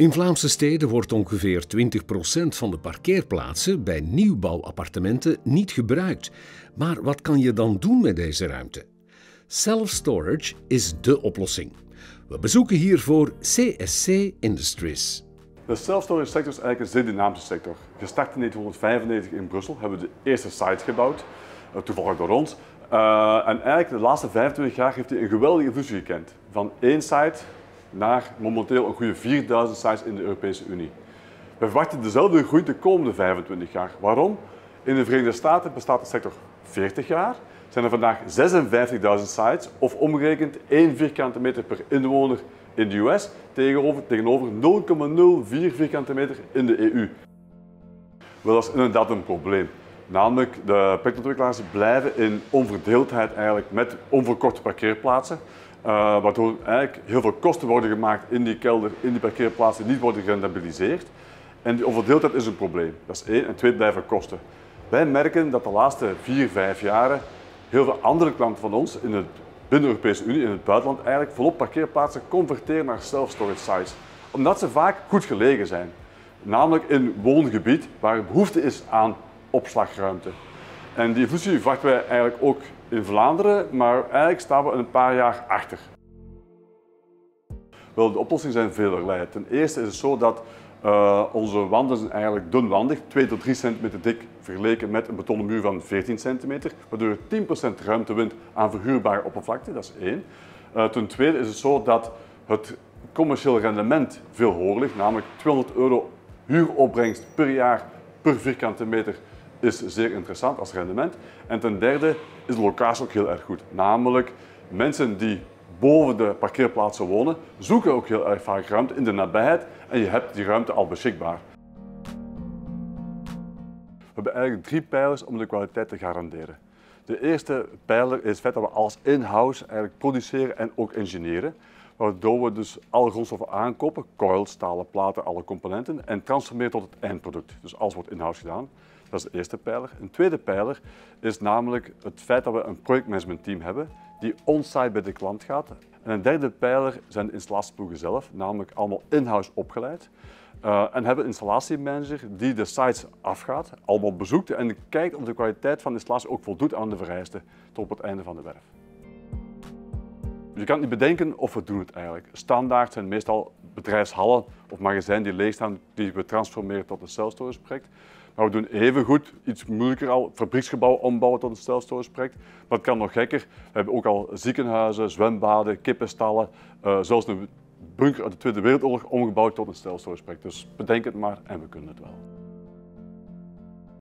In Vlaamse steden wordt ongeveer 20% van de parkeerplaatsen bij nieuwbouwappartementen niet gebruikt. Maar wat kan je dan doen met deze ruimte? Self-storage is dé oplossing. We bezoeken hiervoor CSC Industries. De self-storage sector is eigenlijk een zeer dynamische sector. Gestart in 1995 in Brussel hebben we de eerste site gebouwd, toevallig door ons. En eigenlijk de laatste 25 jaar heeft hij een geweldige evolutie gekend. Van één site naar momenteel een goede 4000 sites in de Europese Unie. We verwachten dezelfde groei de komende 25 jaar. Waarom? In de Verenigde Staten bestaat de sector 40 jaar. Zijn er vandaag 56.000 sites, of omgerekend 1 vierkante meter per inwoner in de US, tegenover 0,04 vierkante meter in de EU. Wel, dat is inderdaad een probleem. Namelijk, de projectontwikkelaars blijven in onverdeeldheid eigenlijk met onverkorte parkeerplaatsen. Waardoor eigenlijk heel veel kosten worden gemaakt in die kelder, in die parkeerplaatsen, die niet worden gerentabiliseerd. En die onverdeeldheid is een probleem. Dat is één. En twee, blijven kosten. Wij merken dat de laatste 4, 5 jaren heel veel andere klanten van ons binnen de Europese Unie, in het buitenland, eigenlijk volop parkeerplaatsen converteren naar self-storage sites. Omdat ze vaak goed gelegen zijn. Namelijk in woongebied waar behoefte is aan opslagruimte. En die evolutie verwachten wij eigenlijk ook in Vlaanderen, maar eigenlijk staan we een paar jaar achter. Wel, de oplossingen zijn velerlei. Ten eerste is het zo dat onze wanden zijn eigenlijk dunwandig, 2 tot 3 centimeter dik vergeleken met een betonnen muur van 14 centimeter, waardoor je 10% ruimte wint aan verhuurbare oppervlakte, dat is één. Ten tweede is het zo dat het commerciële rendement veel hoger ligt, namelijk €200 huuropbrengst per jaar per vierkante meter is zeer interessant als rendement. En ten derde is de locatie ook heel erg goed, namelijk mensen die boven de parkeerplaatsen wonen, zoeken ook heel erg vaak ruimte in de nabijheid en je hebt die ruimte al beschikbaar. We hebben eigenlijk 3 pijlers om de kwaliteit te garanderen. De eerste pijler is het feit dat we alles in-house eigenlijk produceren en ook engineeren, waardoor we dus alle grondstoffen aankopen, coils, stalen platen, alle componenten, en transformeren tot het eindproduct. Dus alles wordt in-house gedaan. Dat is de eerste pijler. Een tweede pijler is namelijk het feit dat we een projectmanagementteam hebben die on-site bij de klant gaat. En een derde pijler zijn de installatieploegen zelf, namelijk allemaal in-house opgeleid. En hebben een installatiemanager die de sites afgaat, allemaal bezoekt en kijkt of de kwaliteit van de installatie ook voldoet aan de vereisten tot op het einde van de werf. Je kan het niet bedenken of we doen het eigenlijk. Standaard zijn meestal bedrijfshallen of magazijnen die leegstaan, die we transformeren tot een self-storage project. Maar we doen evengoed, iets moeilijker al, fabrieksgebouw ombouwen tot een self-storage project. Maar het kan nog gekker. We hebben ook al ziekenhuizen, zwembaden, kippenstallen, zelfs een bunker uit de Tweede Wereldoorlog omgebouwd tot een self-storage project. Dus bedenk het maar en we kunnen het wel.